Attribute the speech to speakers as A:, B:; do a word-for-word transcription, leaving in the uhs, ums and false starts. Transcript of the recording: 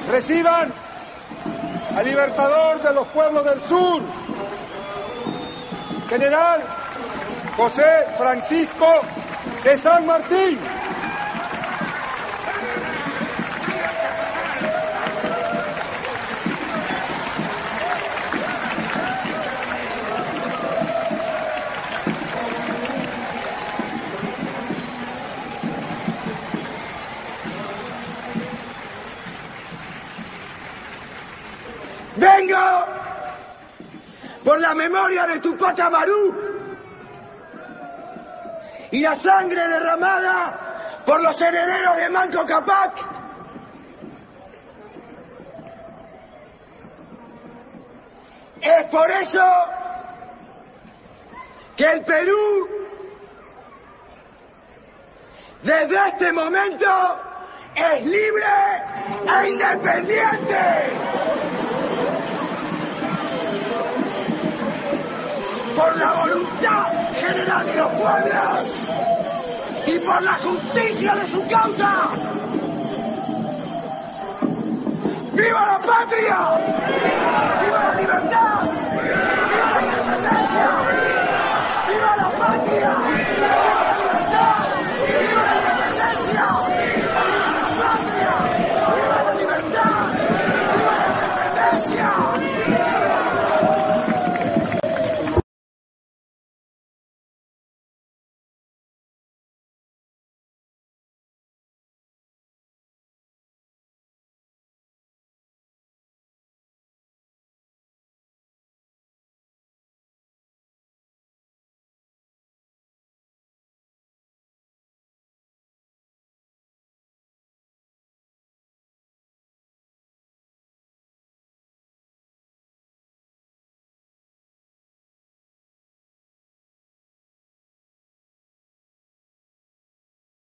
A: Reciban al libertador de los pueblos del sur, general José Francisco de San Martín.
B: Vengo por la memoria de Tupac Amaru y la sangre derramada por los herederos de Manco Cápac. Es por eso que el Perú, desde este momento, es libre e independiente. Por la voluntad general de los pueblos y por la justicia de su causa. ¡Viva la patria! ¡Viva la libertad! ¡Viva la independencia! ¡Viva la patria!